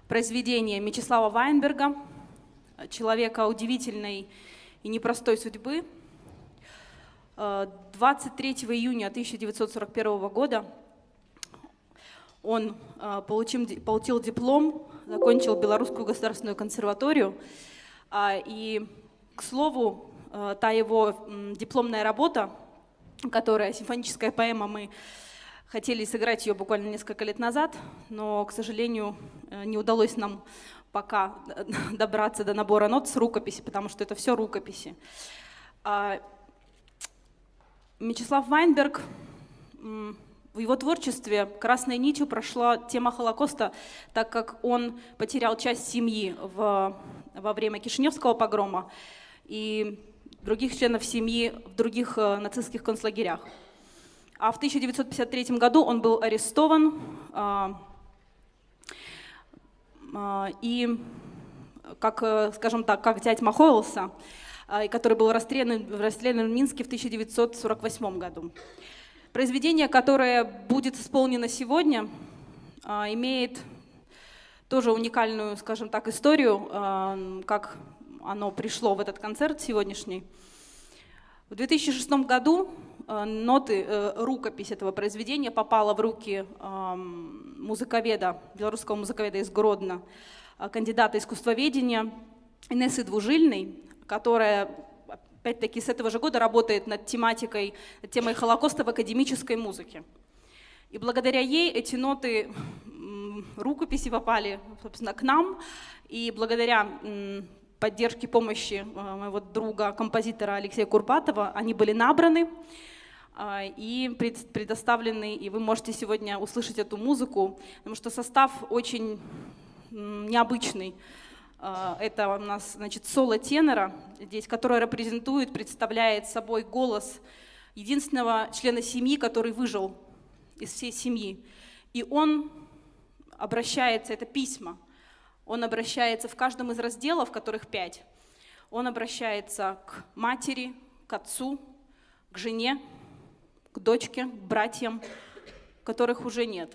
произведение Мечислава Вайнберга, человека удивительной и непростой судьбы. 23 июня 1941 года он получил диплом, закончил Белорусскую государственную консерваторию. И, к слову, та его дипломная работа, которая симфоническая поэма, мы хотели сыграть ее буквально несколько лет назад, но, к сожалению, не удалось нам пока добраться до набора нот с рукописи, потому что это все рукописи. Мечислав Вайнберг, в его творчестве красной нитью прошла тема Холокоста, так как он потерял часть семьи во время Кишиневского погрома и других членов семьи в других нацистских концлагерях. А в 1953 году он был арестован, и, скажем так, как зять Махоэлса, который был расстрелян в Минске в 1948 году. Произведение, которое будет исполнено сегодня, имеет тоже уникальную, скажем так, историю, как оно пришло в этот концерт сегодняшний. В 2006 году рукопись этого произведения попала в руки музыковеда, белорусского музыковеда из Гродно, кандидата искусствоведения Инессы Двужильной, которая, опять-таки, с этого же года работает над темой Холокоста в академической музыке. И благодаря ей эти ноты рукописи попали, собственно, к нам, и благодаря поддержке, помощи моего друга, композитора Алексея Курбатова, они были набраны и предоставлены, и вы можете сегодня услышать эту музыку, потому что состав очень необычный. Это у нас, значит, соло тенора, здесь, который представляет собой голос единственного члена семьи, который выжил из всей семьи. И он обращается, это письма, он обращается в каждом из разделов, которых 5, он обращается к матери, к отцу, к жене, к дочке, к братьям, которых уже нет.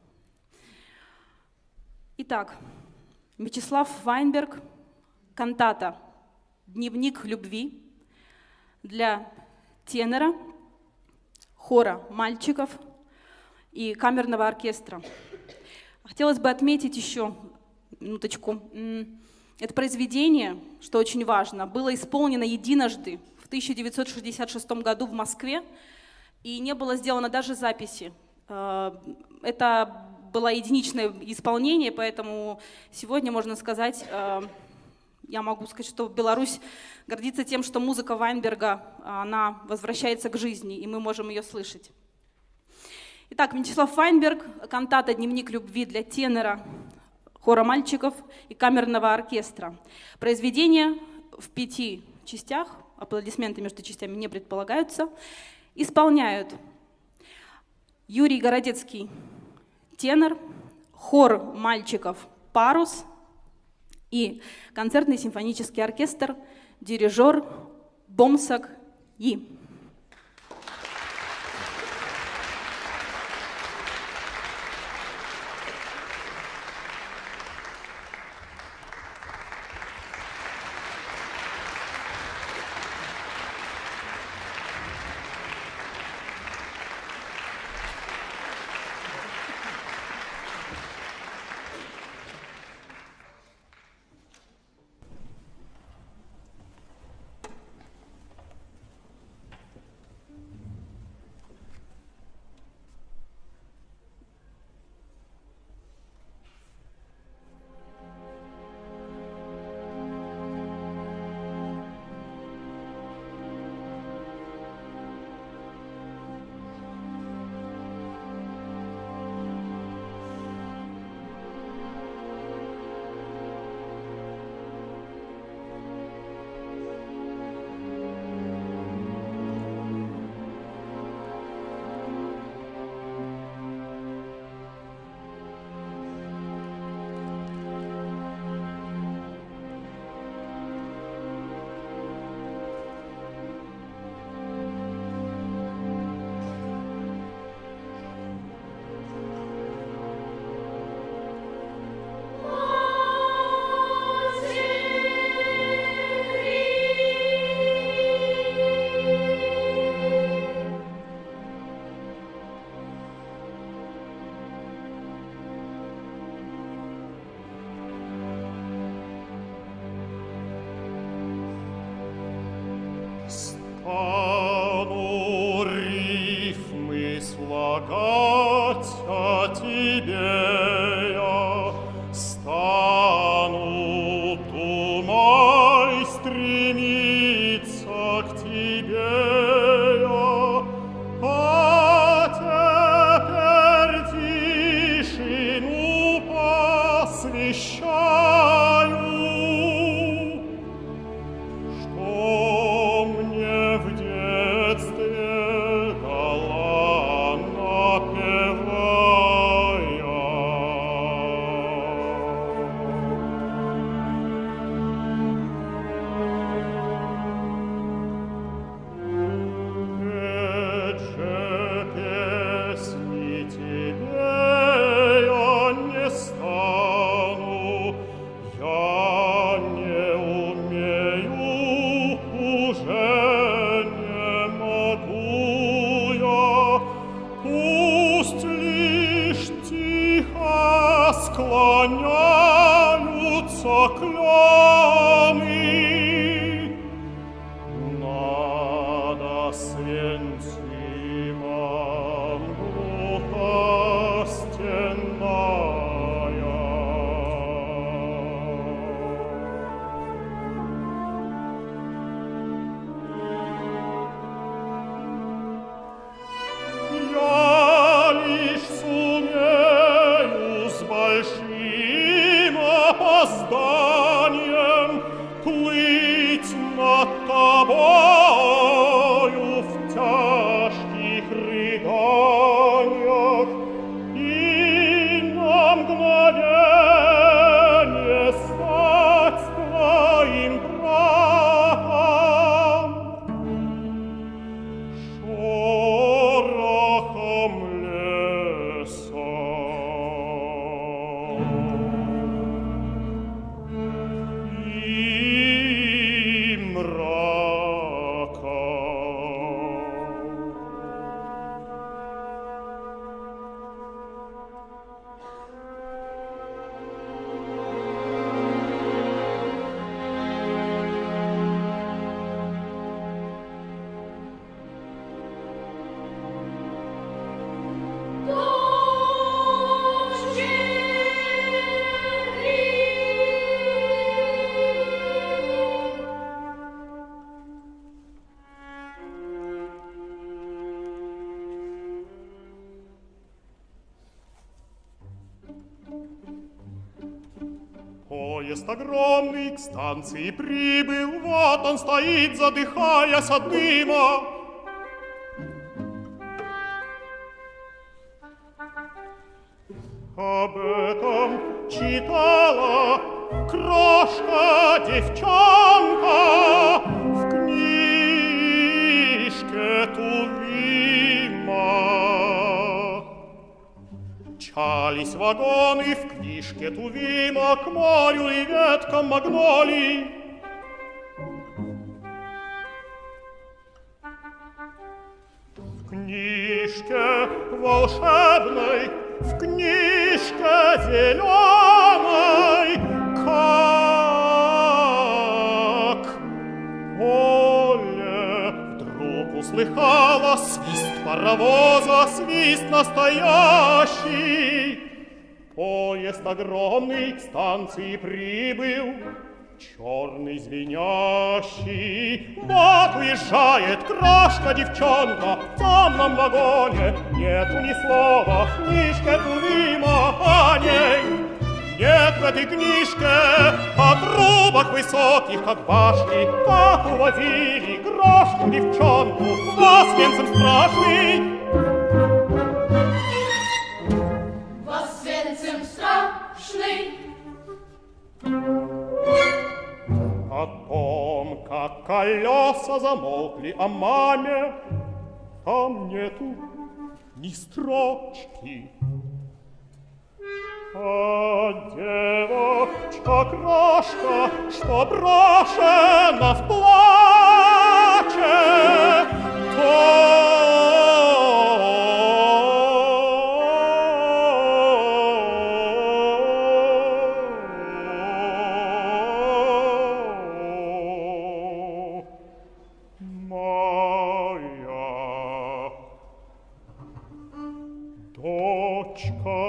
Итак, Мечислав Вайнберг, кантата «Дневник любви» для тенора, хора мальчиков и камерного оркестра. Хотелось бы отметить еще, минуточку, это произведение, что очень важно, было исполнено единожды в 1966 году в Москве, и не было сделано даже записи. Это было единичное исполнение, поэтому сегодня можно сказать, я могу сказать, что Беларусь гордится тем, что музыка Вайнберга, она возвращается к жизни, и мы можем ее слышать. Итак, Мечислав Вайнберг, кантата «Дневник любви» для тенора, хора мальчиков и камерного оркестра. Произведение в 5 частях, аплодисменты между частями не предполагаются, исполняют Юрий Городецкий, тенор, хор мальчиков «Парус» и концертный симфонический оркестр, дирижер Бомсак И. посвящаю, что мне в детстве дала напевая. Петь же песни тебе я не стану, я не умею, уже не могу я. Пусть лишь тихо склоняются клены над Освенцимом глухостенная. Я лишь сумею с большим опозданием плыть над тобою в тяжких рыданиях и на мгновение стать твоим братом. Шорохом леса и мрака. Поезд огромный к станции прибыл, вот он стоит, задыхаясь от дыма. Об этом читала крошка-девчонка в книжке Тувима. Мчались вагоны в книжке Тувима к морю и веткам магнолий. В книжке волшебной, в книжке зеленой, как поле вдруг услыхала свист паровоза, свист настоящий. Поезд огромный к станции прибыл, черный звенящий. Вот уезжает крошка-девчонка в темном вагоне. Нету ни слова в книжке Тувима о ней. Нет в этой книжке о трубах высоких, как башни, как увозили крошку-девчонку в Освенцим страшный. В Освенцим страшный. О том, как колеса замолкли, о маме там нету ни строчки. А девочка-крошка, что брошена в плаче, моя дочка.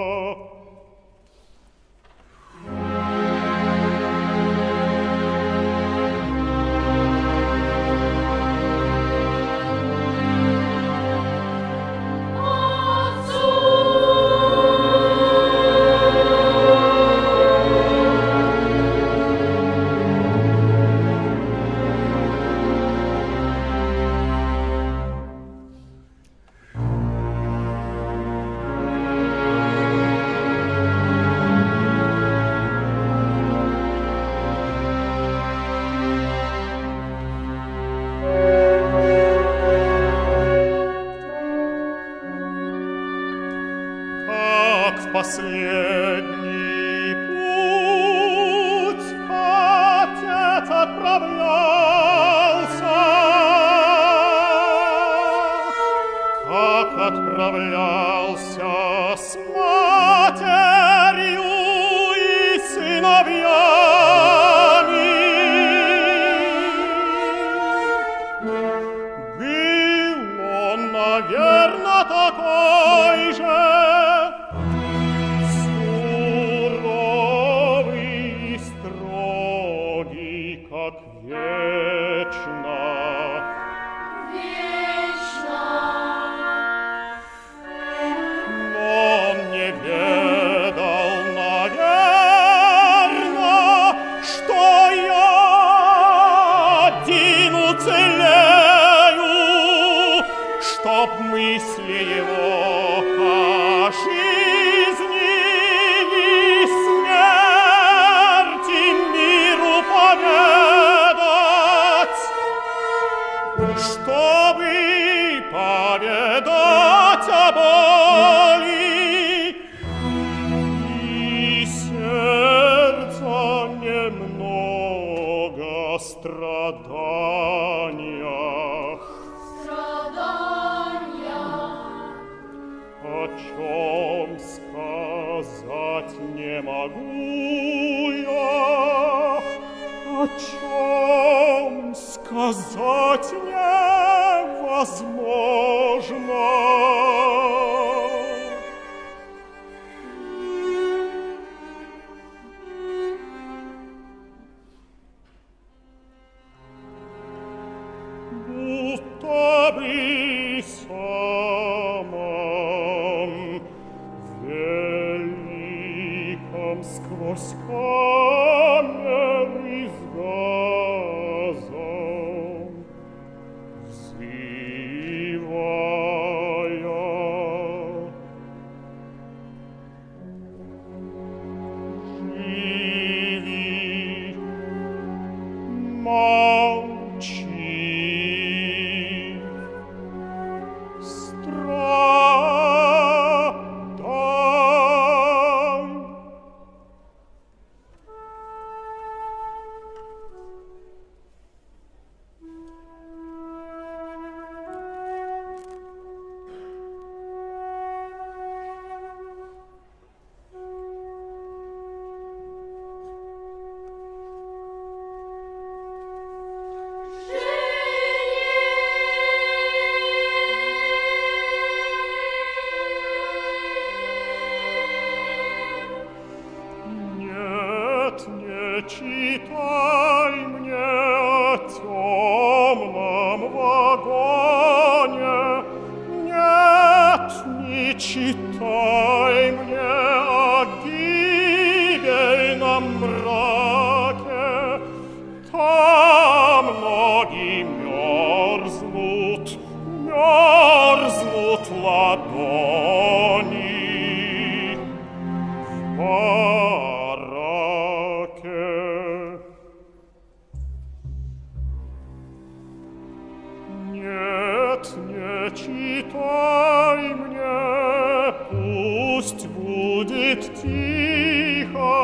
страданиях. О чем сказать не могу я, о чем сказать невозможно. Будто бы самом великом сквозь камеры с газом взывая. Живи, молчи, читай мне о темном вагоне. Нет, не читай мне о гибельном мраке. Там ноги мерзнут, мерзнут ладони. Не читай мне, пусть будет тихо,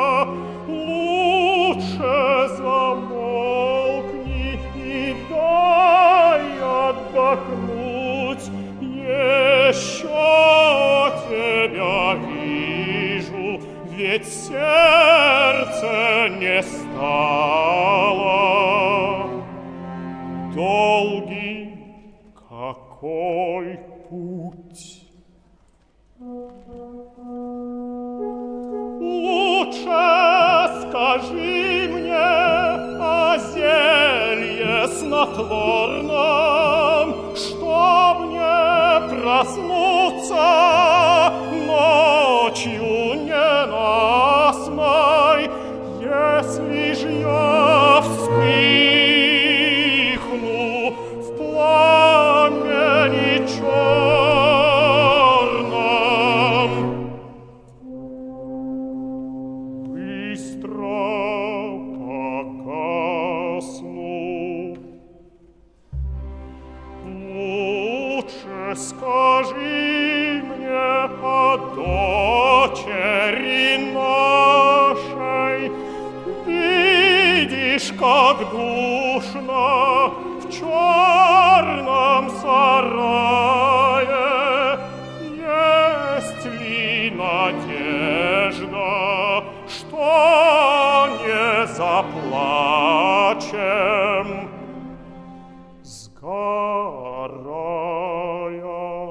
лучше замолкни и дай отдохнуть. Еще тебя вижу, ведь сердце не стало. Долгий какой путь? Лучше скажи мне о зелье снотворном, чтоб не проснуться ночью ненастной, если ж я вспыхну в пламени черном. Быстро погасну. Лучше скажи мне о дочери нашей. Видишь, как душно в черном сарае. Есть ли надежда, что не заплачем, сгорая?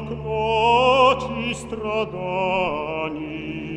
ночи страданий.